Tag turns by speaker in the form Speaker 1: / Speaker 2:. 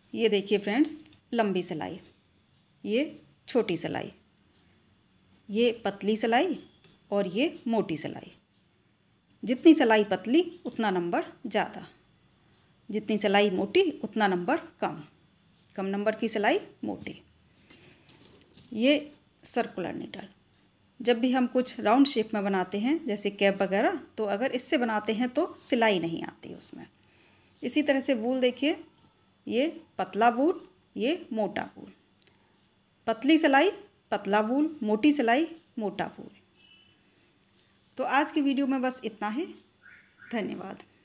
Speaker 1: ये देखिए फ्रेंड्स, लंबी सिलाई, ये छोटी सिलाई, ये पतली सिलाई और ये मोटी सिलाई। जितनी सिलाई पतली उतना नंबर ज़्यादा, जितनी सिलाई मोटी उतना नंबर कम, कम नंबर की सिलाई मोटी। ये सर्कुलर नीडल, जब भी हम कुछ राउंड शेप में बनाते हैं जैसे कैप वगैरह, तो अगर इससे बनाते हैं तो सिलाई नहीं आती उसमें। इसी तरह से वूल देखिए, ये पतला वूल, ये मोटा वूल, पतली सिलाई पतला वूल, मोटी सिलाई मोटा वूल। तो आज की वीडियो में बस इतना ही। धन्यवाद।